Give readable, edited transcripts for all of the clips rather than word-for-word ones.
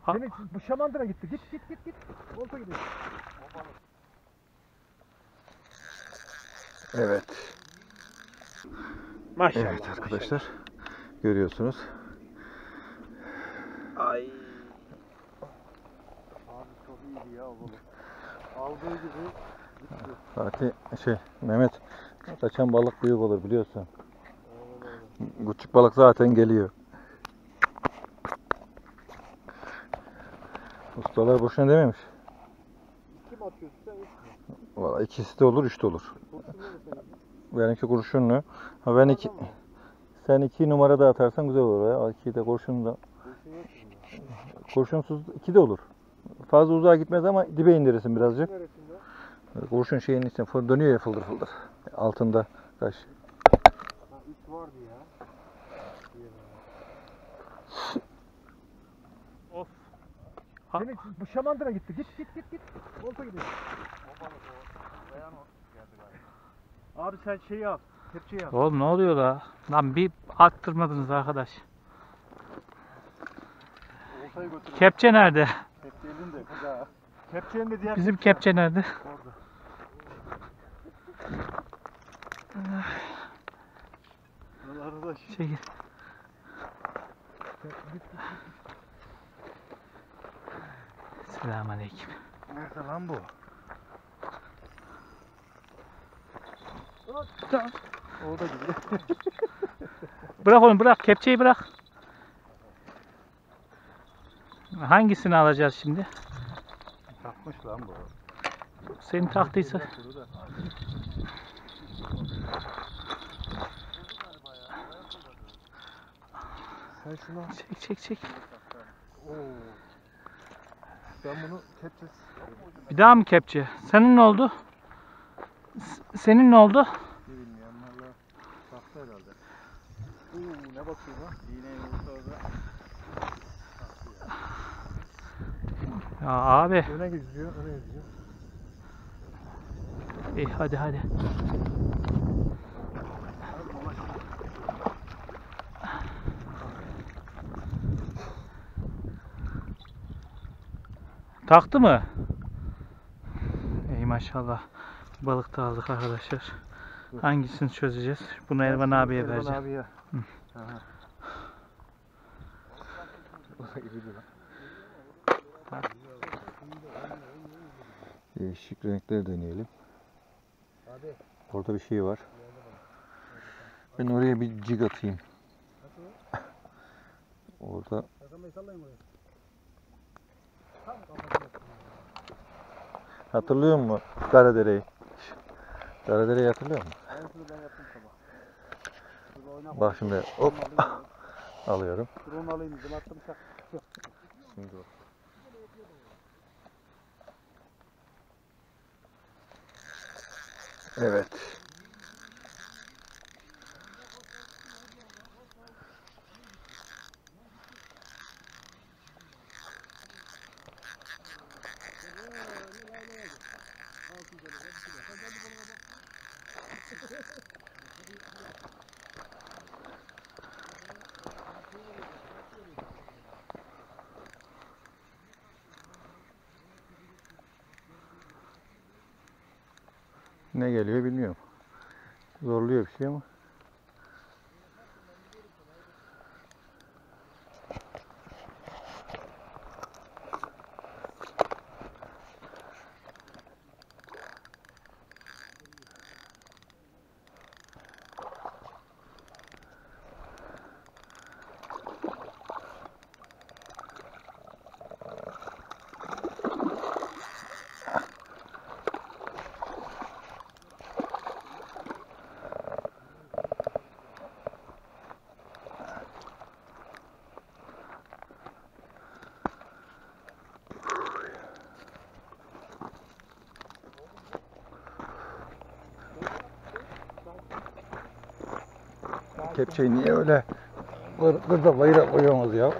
Demek bu şamandıra gitti. Git. Olta gidiyor. Evet. Maşallah. Evet arkadaşlar. Görüyorsunuz. Ay. Abi çok iyiydi ya oğlum. Aldığı gibi gitti. Fatih Mehmet, kaçan balık büyük olur biliyorsun. Küçük balık zaten geliyor. Ustalar boşuna dememiş. Kim atıyorsun sen? Vallahi ikisi de olur, üç de olur. Kurşunlu mu senin? Benimki kurşunlu. Ha ben sen 2 numara da atarsan güzel olur ya. 2 de kurşun da. Kurşun yok şimdi. Kurşunsuz 2 de olur. Fazla uzağa gitmez ama dibe indirirsin birazcık. Neresinde? Kurşun şeyin içinde dönüyor ya fıldır fıldır. Altında kaş. Ha 3 vardı ya. Of. Demek bu şamandıra gitti. Git. Olta gidiyor. O balık o. Dayan o. Geldi galiba. Abi sen şeyi al. Kepçeyi al. Oğlum ne oluyor la? Lan bir attırmadınız arkadaş. Oltayı götür. Kepçe nerede? Kepçe elinde. Kıza. Kepçenin de diğer Bizim kepçe nerede? orada. Arkadaş. Çekil. Selamünaleyküm. Nerede lan bu? Orada gidiyor. Bırak onu bırak. Kepçeyi bırak. Hangisini alacağız şimdi? Takmış lan bu. Senin taktıysa. Sen şunu al. Çek. Oo. Ben bunu kepçesiz. Bir daha mı kepçe? Senin ne oldu? Senin ne oldu? Bilmiyorum valla. Taktı herhalde. Ne bakıyor lan? İğneyi vursa orada. Ya abi. Öne gidiyor. İyi hadi. Taktı mı? İyi maşallah. Balık da aldık arkadaşlar. Hangisini çözeceğiz? Bunu Elvan abiye vereceğim. Abiye. Değişik renkler deneyelim. Orada bir şey var. Ben oraya bir cig atayım. Orada. Hatırlıyor musun Karadere'yi? Karadere'yi hatırlıyor musun? Bak şimdi hop alıyorum. Drone alayım dedim attım çak. Şimdi bak. Evet. Ne geliyor bilmiyorum. Zorluyor bir şey ama. Kepçeyi niye öyle burada bayıra koyuyorsunuz ya?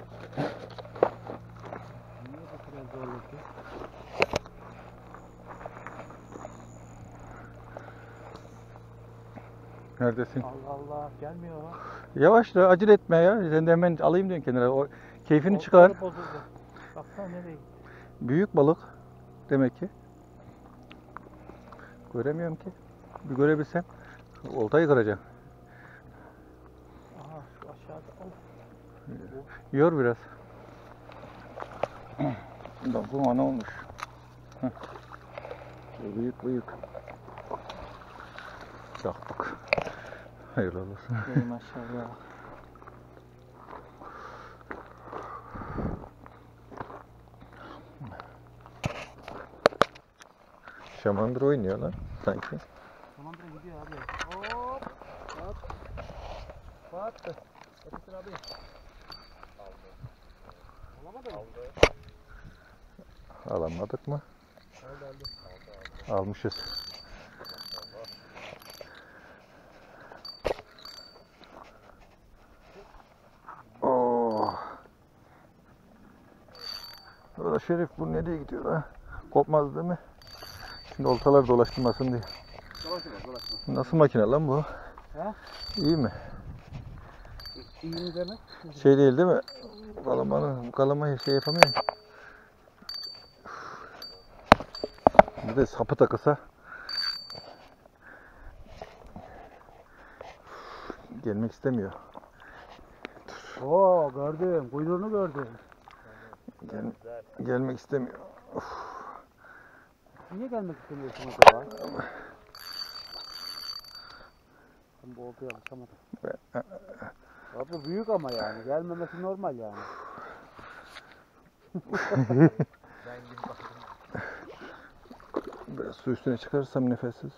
Neredesin? Allah Allah gelmiyor lan. Yavaş da acele etme ya. Sen de hemen alayım diyorsun kenara. O keyfini çıkar. Bozuldu. Bak Ha, nereye gitti? Büyük balık demek ki. Göremiyorum ki. Bir görebilsem oltayı kıracağım. Aha şu aşağıda. Of. Yor biraz. Bak bu ana olmuş. Heh. Büyük büyük. Yaktık. Hayırlı olsun. Ey maşallah. Şamandıra oynuyor lan sanki. Şamandıra gidiyor abi. Hop. At. Battı. Atıştır abi. Alamadı mı? Alamadık mı? Aldı. Almışız. Oh. Burada Şerif bu nereye gidiyor ha? Kopmaz değil mi? Şimdi oltalar dolaştırmasın diye. Dolaşma. Nasıl makine lan bu? He? İyi mi? İyi mi demek? Şey değil değil mi? Kalamayı şey yapamıyorum. Bir de sapı takısa. Gelmek istemiyor. Oo gördüm. Kuyruğunu gördüm. Gelmek istemiyor. Niye gelmek istemiyorsun acaba? Ben bu oltaya alışamadım. Abi büyük ama yani. Gelmemesi normal yani. Biraz su üstüne çıkarırsam nefessiz.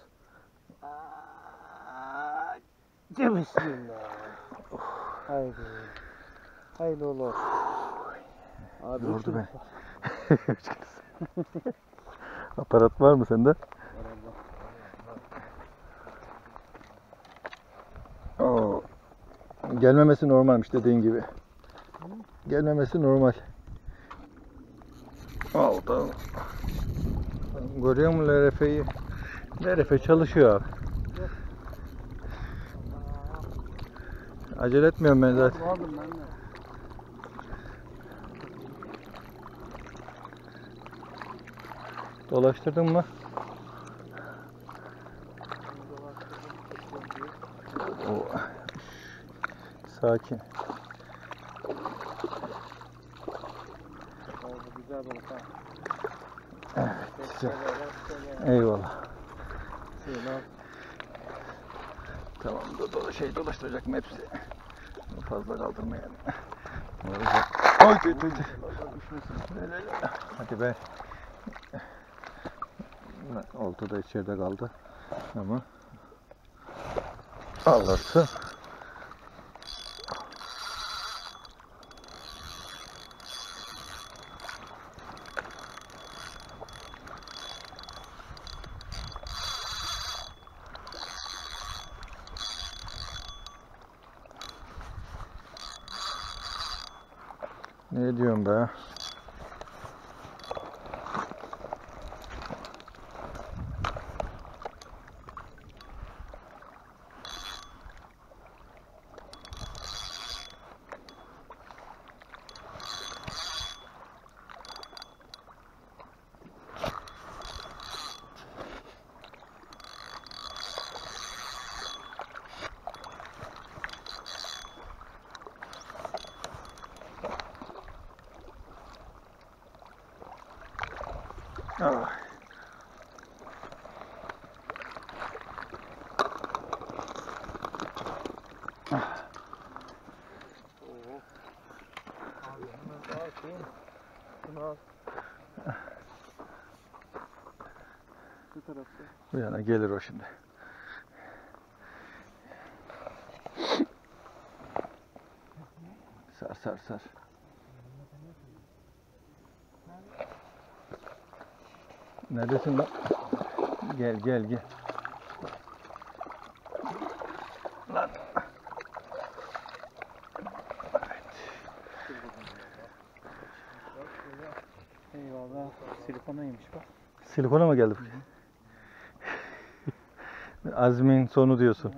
Bismillah. Haydi. Hayırlı olur. Abi Yordu beni. Aparat var mı sende? Oo. Gelmemesi normalmiş dediğin gibi. Gelmemesi normal. Aldı. Görüyor musun LRF'yi? LRF çalışıyor abi. Acele etmiyorum ben zaten. Aldım ben de. Dolaştırdın mı? Oo. Sakin. Oldu güzel balık ha. Evet, güzel. Eyvallah. Tamam dolaştıracak mı hepsi? Fazla kaldırma yani. Oy hadi be. Olta da içeride kaldı. Ama alırsın. Ne diyorsun be? Ah. Bu yana gelir o şimdi. Sar. Neredesin lan? Gel. Lan. Eyvallah. Silikonaymış bak. Silikona mı geldik? Azmin sonu diyorsun.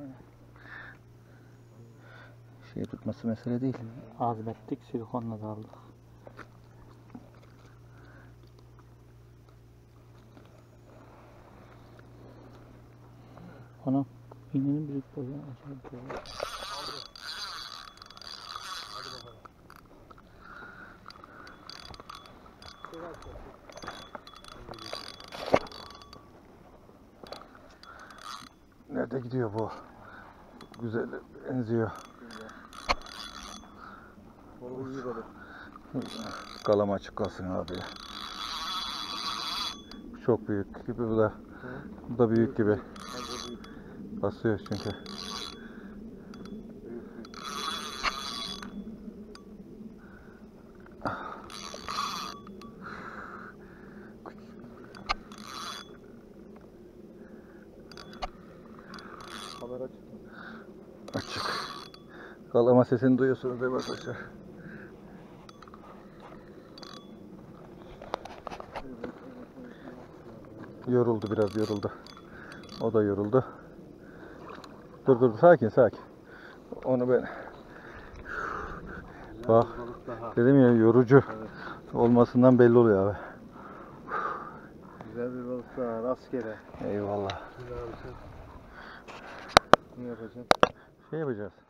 Şey tutması mesele değil. Azmettik, silikonla da aldık. Anam. İğnenin büyük boyu. Acayip boyu. Nerede gidiyor bu? Güzel benziyor. Balığı iyi balık. Kalam açık kalsın abi. Bu çok büyük gibi bu da. Bu da büyük gibi. Basıyor çünkü. Kamera açık. Açık. Kalama sesini duyuyorsunuz değil mi arkadaşlar? Yoruldu, biraz yoruldu. O da yoruldu. Dur sakin. Onu ben bak dedim ya, yorucu olmasından belli oluyor abi. Güzel bir balık daha rastgele. Eyvallah. Ne yapacaksın? Şey yapacağız.